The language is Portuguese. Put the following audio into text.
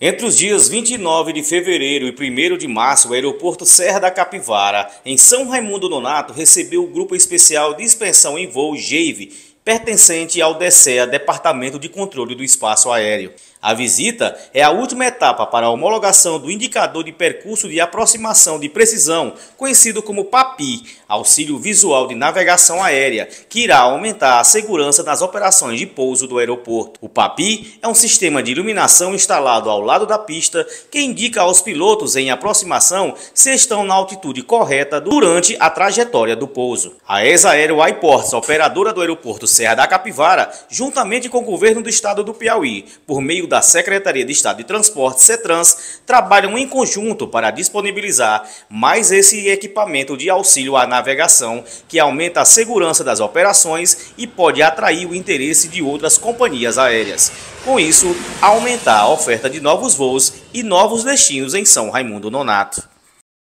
Entre os dias 29 de fevereiro e 1º de março, o aeroporto Serra da Capivara, em São Raimundo Nonato, recebeu o Grupo Especial de Inspeção em Voo GEIV, pertencente ao DECEA, Departamento de Controle do Espaço Aéreo. A visita é a última etapa para a homologação do Indicador de Percurso de Aproximação de Precisão, conhecido como PAPI, Auxílio Visual de Navegação Aérea, que irá aumentar a segurança nas operações de pouso do aeroporto. O PAPI é um sistema de iluminação instalado ao lado da pista que indica aos pilotos em aproximação se estão na altitude correta durante a trajetória do pouso. A Exaero Airports, operadora do aeroporto Serra da Capivara, juntamente com o governo do estado do Piauí, por meio da Secretaria de Estado de Transporte, CETRANS, trabalham em conjunto para disponibilizar mais esse equipamento de auxílio à navegação, que aumenta a segurança das operações e pode atrair o interesse de outras companhias aéreas. Com isso, aumentar a oferta de novos voos e novos destinos em São Raimundo Nonato.